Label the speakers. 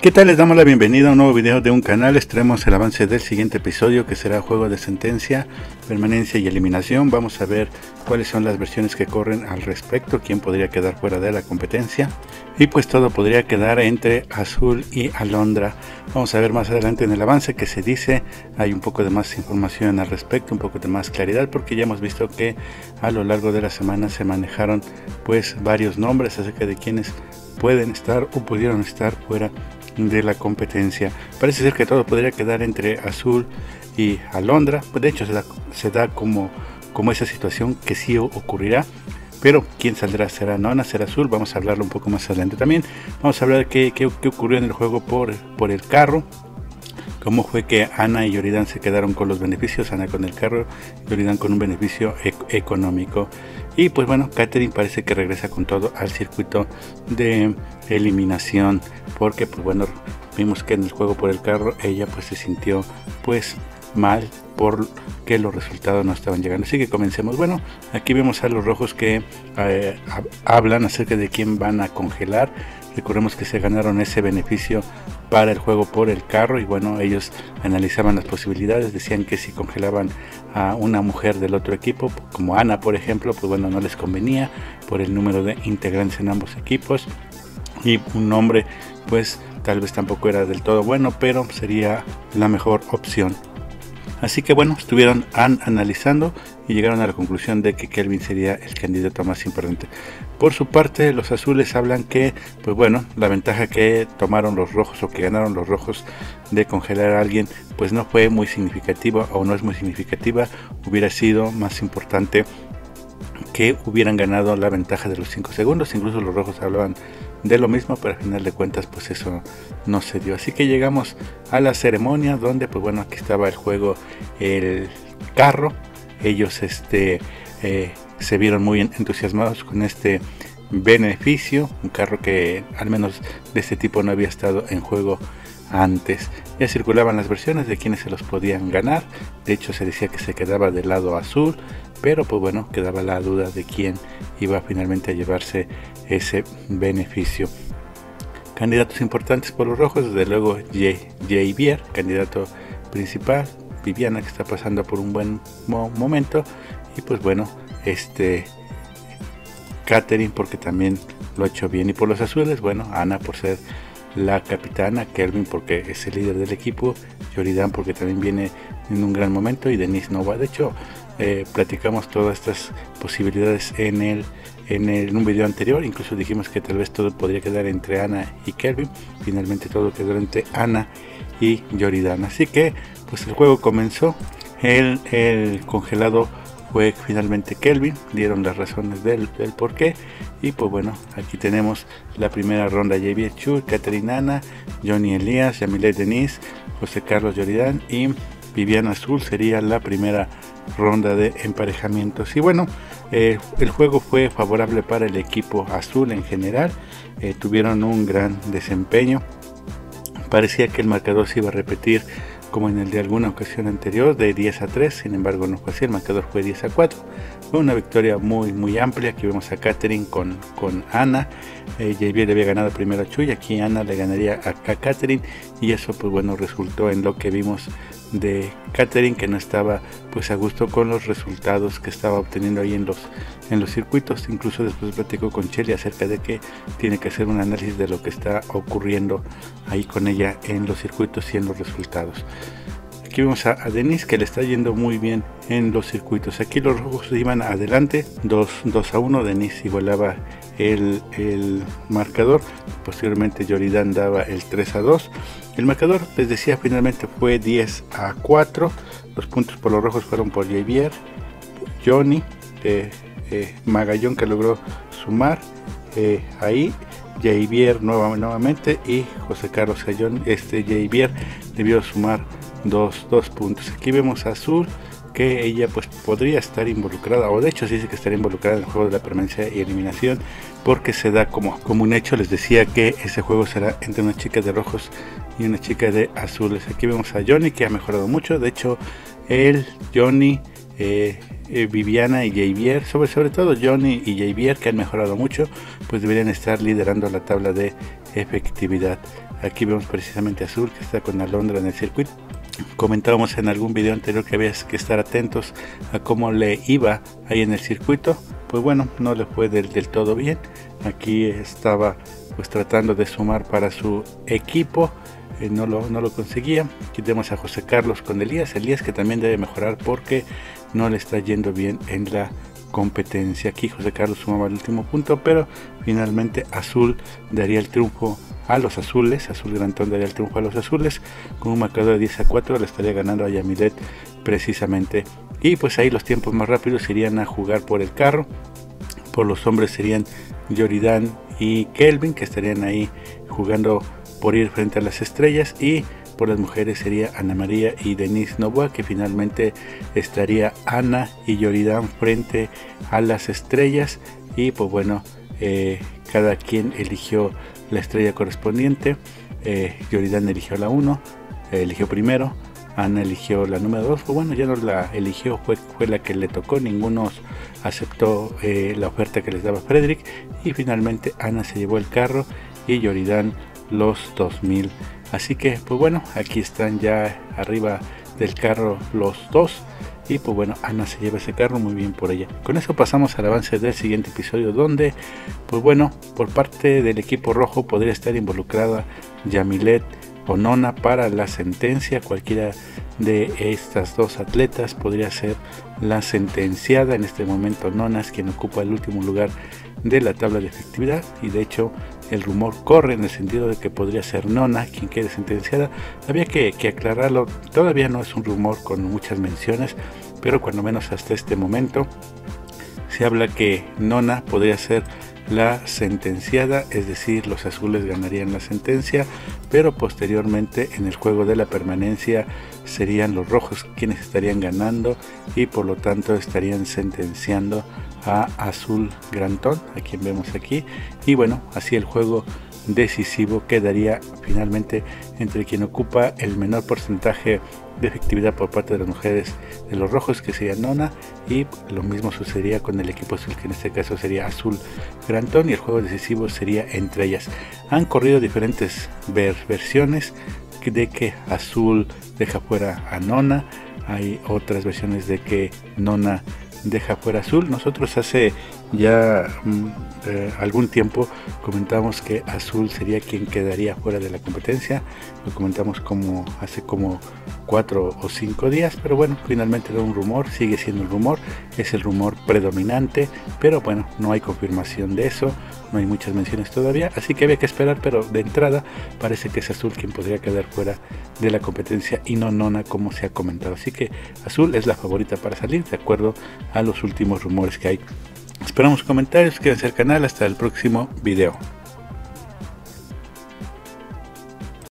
Speaker 1: ¿Qué tal? Les damos la bienvenida a un nuevo video de un canal. Les traemos el avance del siguiente episodio, que será juego de sentencia, permanencia y eliminación. Vamos a ver cuáles son las versiones que corren al respecto, quién podría quedar fuera de la competencia, y pues todo podría quedar entre Azul y Alondra. Vamos a ver más adelante en el avance que se dice, hay un poco de más información al respecto, un poco de más claridad, porque ya hemos visto que a lo largo de la semana se manejaron pues varios nombres acerca de quienes pueden estar o pudieron estar fuera de la competencia. Parece ser que todo podría quedar entre Azul y Alondra. De hecho se da como esa situación que sí ocurrirá, pero quién saldrá, será Nona, será Azul. Vamos a hablarlo un poco más adelante. También vamos a hablar de qué ocurrió en el juego por el carro, cómo fue que Ana y Yoridan se quedaron con los beneficios, Ana con el carro, Yoridan con un beneficio económico. Y pues bueno, Catherine parece que regresa con todo al circuito de eliminación, porque pues bueno, vimos que en el juego por el carro ella pues se sintió pues mal porque los resultados no estaban llegando. Así que comencemos. Bueno, aquí vemos a los rojos que hablan acerca de quién van a congelar. Recordemos que se ganaron ese beneficio para el juego por el carro, y bueno, ellos analizaban las posibilidades. Decían que si congelaban a una mujer del otro equipo, como Ana por ejemplo, pues bueno, no les convenía por el número de integrantes en ambos equipos, y un hombre pues tal vez tampoco era del todo bueno, pero sería la mejor opción. Así que bueno, estuvieron analizando y llegaron a la conclusión de que Kelvin sería el candidato más importante. Por su parte, los azules hablan que, pues bueno, la ventaja que tomaron los rojos o que ganaron los rojos de congelar a alguien, pues no fue muy significativa o no es muy significativa. Hubiera sido más importante que hubieran ganado la ventaja de los 5 segundos. Incluso los rojos hablaban de lo mismo, pero al final de cuentas pues eso no se dio. Así que llegamos a la ceremonia donde pues bueno, aquí estaba el juego, el carro. Ellos se vieron muy entusiasmados con este beneficio, un carro que al menos de este tipo no había estado en juego antes. Ya circulaban las versiones de quienes se los podían ganar. De hecho se decía que se quedaba del lado azul, pero pues bueno, quedaba la duda de quién iba finalmente a llevarse ese beneficio. Candidatos importantes por los rojos, desde luego Javier, candidato principal, Viviana, que está pasando por un buen momento, y pues bueno, Catherine, porque también lo ha hecho bien. Y por los azules, bueno, Ana por ser la capitana, Kelvin porque es el líder del equipo, Yoridan porque también viene en un gran momento, y Denise Nova. De hecho platicamos todas estas posibilidades en un video anterior. Incluso dijimos que tal vez todo podría quedar entre Ana y Kelvin. Finalmente todo quedó entre Ana y Yoridan. Así que pues el juego comenzó. El congelado fue finalmente Kelvin. Dieron las razones del por qué. Y pues bueno, aquí tenemos la primera ronda: Javier Chu, Catherine Ana, Johnny Elías, Yamilet Denise, José Carlos Yoridan y Viviana Azul. Sería la primera ronda de emparejamientos. Y bueno, el juego fue favorable para el equipo azul en general. Tuvieron un gran desempeño. Parecía que el marcador se iba a repetir como en el de alguna ocasión anterior, de 10-3, sin embargo no fue así, el marcador fue 10-4. Fue una victoria muy amplia. Aquí vemos a Catherine con Ana. Javier le había ganado primero a Chuy, aquí Ana le ganaría a Catherine, y eso pues bueno resultó en lo que vimos de Catherine, que no estaba pues a gusto con los resultados que estaba obteniendo ahí en los circuitos. Incluso después platicó con Shelly acerca de que tiene que hacer un análisis de lo que está ocurriendo ahí con ella en los circuitos y en los resultados. Aquí vemos a Denise, que le está yendo muy bien en los circuitos. Aquí los rojos iban adelante 2-1, Denise igualaba el marcador. Posteriormente Yoridan daba el 3-2. El marcador, les decía, finalmente fue 10-4. Los puntos por los rojos fueron por Javier, Johnny, Magallón, que logró sumar ahí, Javier nuevamente, y José Carlos Gallón. Javier debió sumar dos puntos. Aquí vemos a Azul, que ella pues podría estar involucrada, o de hecho se dice que estaría involucrada en el juego de la permanencia y eliminación, porque se da como un hecho. Les decía que ese juego será entre una chica de rojos y una chica de azules. Aquí vemos a Johnny, que ha mejorado mucho. De hecho Johnny, Viviana y Javier, sobre todo Johnny y Javier, que han mejorado mucho, pues deberían estar liderando la tabla de efectividad. Aquí vemos precisamente Azul, que está con Alondra en el circuito. Comentábamos en algún video anterior que había que estar atentos a cómo le iba ahí en el circuito. Pues bueno, no le fue del todo bien. Aquí estaba pues tratando de sumar para su equipo, no lo conseguía. Aquí tenemos a José Carlos con Elías que también debe mejorar porque no le está yendo bien en la competencia. Aquí José Carlos sumaba el último punto, pero finalmente Azul daría el triunfo a los azules. Azul Grantón daría el triunfo a los azules con un marcador de 10-4. Le estaría ganando a Yamilet precisamente. Y pues ahí los tiempos más rápidos irían a jugar por el carro. Por los hombres serían Yoridan y Kelvin, que estarían ahí jugando por ir frente a las estrellas, y por las mujeres sería Ana María y Denise Novoa, que finalmente estaría Ana y Yoridan frente a las estrellas. Y pues bueno, cada quien eligió la estrella correspondiente. Yoridan eligió la 1, eligió primero. Ana eligió la número 2, pues bueno, ya no la eligió, fue la que le tocó. Ninguno aceptó la oferta que les daba Frederick, y finalmente Ana se llevó el carro y Yoridan los 2000. Así que pues bueno, aquí están ya arriba del carro los dos, y pues bueno, Ana se lleva ese carro, muy bien por ella. Con eso pasamos al avance del siguiente episodio, donde pues bueno, por parte del equipo rojo podría estar involucrada Yamilet o Nona para la sentencia. Cualquiera de estas dos atletas podría ser la sentenciada. En este momento Nona es quien ocupa el último lugar de la tabla de efectividad, y de hecho el rumor corre en el sentido de que podría ser Nona quien quede sentenciada. Había que aclararlo, todavía no es un rumor con muchas menciones, pero cuando menos hasta este momento se habla que Nona podría ser la sentenciada, es decir, los azules ganarían la sentencia, pero posteriormente en el juego de la permanencia serían los rojos quienes estarían ganando, y por lo tanto estarían sentenciando a Azul Grantón, a quien vemos aquí. Y bueno, así el juego decisivo quedaría finalmente entre quien ocupa el menor porcentaje de efectividad por parte de las mujeres de los rojos, que sería Nona, y lo mismo sucedería con el equipo azul, que en este caso sería Azul Grantón, y el juego decisivo sería entre ellas. Han corrido diferentes versiones de que Azul deja fuera a Nona, hay otras versiones de que Nona deja fuera Azul. Nosotros hace ya algún tiempo comentamos que Azul sería quien quedaría fuera de la competencia. Lo comentamos hace como 4 o 5 días, pero bueno, finalmente era un rumor, sigue siendo un rumor, es el rumor predominante, pero bueno, no hay confirmación de eso, no hay muchas menciones todavía, así que había que esperar. Pero de entrada parece que es Azul quien podría quedar fuera de la competencia y no Nona, como se ha comentado. Así que Azul es la favorita para salir, de acuerdo a los últimos rumores que hay. Esperamos comentarios, quédense al canal, hasta el próximo video.